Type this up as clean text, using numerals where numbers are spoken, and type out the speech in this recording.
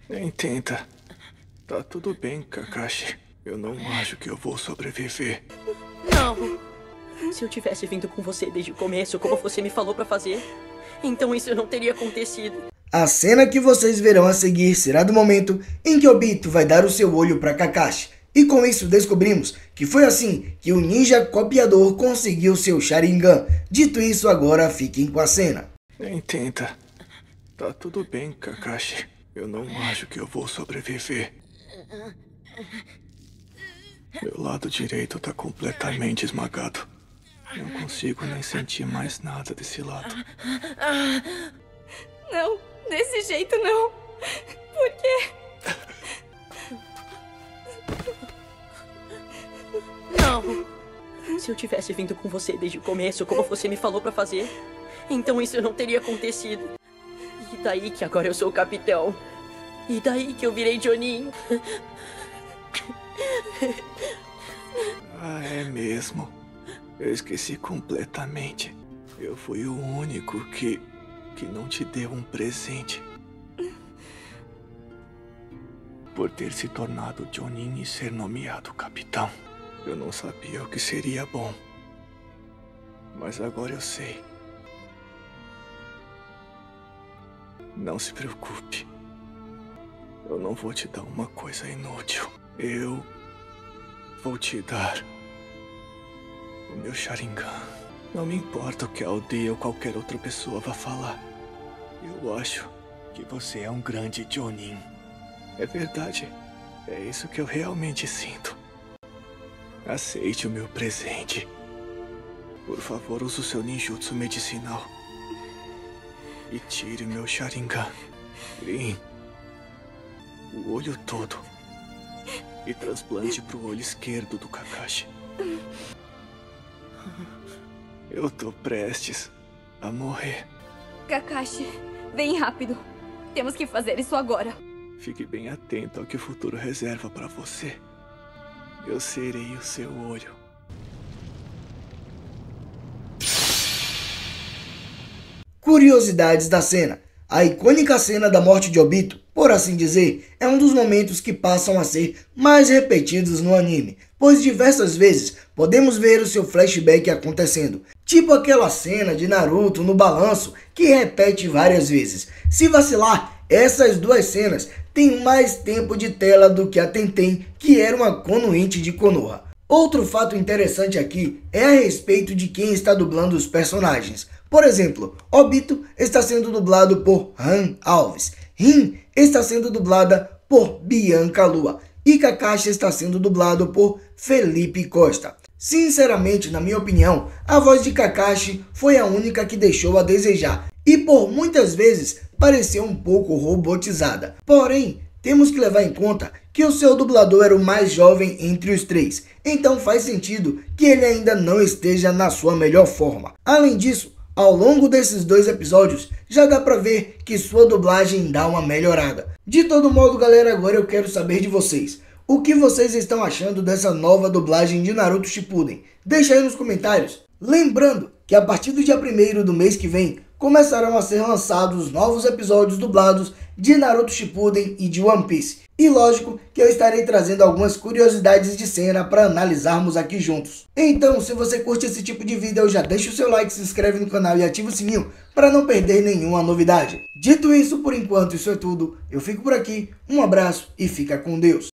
Nem tenta. Tá tudo bem, Kakashi. Eu não acho que eu vou sobreviver. Não! Se eu tivesse vindo com você desde o começo, como você me falou pra fazer, então isso não teria acontecido. A cena que vocês verão a seguir será do momento em que Obito vai dar o seu olho para Kakashi. E com isso descobrimos que foi assim que o ninja copiador conseguiu seu Sharingan. Dito isso, agora fiquem com a cena. Nem tenta. Tá tudo bem, Kakashi. Eu não acho que eu vou sobreviver. Meu lado direito tá completamente esmagado. Não consigo nem sentir mais nada desse lado. Não, desse jeito não. Por quê? Não! Se eu tivesse vindo com você desde o começo, como você me falou pra fazer, então isso não teria acontecido. E daí que agora eu sou o capitão. E daí que eu virei Jonin. Ah, é mesmo. Eu esqueci completamente. Eu fui o único que não te deu um presente. Por ter se tornado Jonin e ser nomeado capitão. Eu não sabia o que seria bom. Mas agora eu sei. Não se preocupe. Eu não vou te dar uma coisa inútil. Eu vou te dar o meu Sharingan. Não me importa o que a aldeia ou qualquer outra pessoa vá falar. Eu acho que você é um grande Jonin. É verdade. É isso que eu realmente sinto. Aceite o meu presente. Por favor, use o seu ninjutsu medicinal. E tire o meu Sharingan. Green. O olho todo. E transplante pro olho esquerdo do Kakashi. Eu tô prestes a morrer. Kakashi, vem rápido. Temos que fazer isso agora. Fique bem atento ao que o futuro reserva pra você. Eu serei o seu olho. Curiosidades da cena. A icônica cena da morte de Obito, por assim dizer, é um dos momentos que passam a ser mais repetidos no anime, pois diversas vezes podemos ver o seu flashback acontecendo, tipo aquela cena de Naruto no balanço que repete várias vezes. Se vacilar, essas duas cenas têm mais tempo de tela do que a Tenten, que era uma Konoichi de Konoha. Outro fato interessante aqui é a respeito de quem está dublando os personagens. Por exemplo, Obito está sendo dublado por Han Alves, Rin está sendo dublada por Bianca Lua e Kakashi está sendo dublado por Felipe Costa. Sinceramente, na minha opinião, a voz de Kakashi foi a única que deixou a desejar e por muitas vezes pareceu um pouco robotizada. Porém, temos que levar em conta que o seu dublador era o mais jovem entre os três, então faz sentido que ele ainda não esteja na sua melhor forma. Além disso, ao longo desses dois episódios, já dá pra ver que sua dublagem dá uma melhorada. De todo modo, galera, agora eu quero saber de vocês. O que vocês estão achando dessa nova dublagem de Naruto Shippuden? Deixa aí nos comentários. Lembrando que a partir do dia 1º do mês que vem, começarão a ser lançados novos episódios dublados de Naruto Shippuden e de One Piece. E lógico que eu estarei trazendo algumas curiosidades de cena para analisarmos aqui juntos. Então, se você curte esse tipo de vídeo, já deixa o seu like, se inscreve no canal e ativa o sininho para não perder nenhuma novidade. Dito isso, por enquanto isso é tudo. Eu fico por aqui, um abraço e fica com Deus.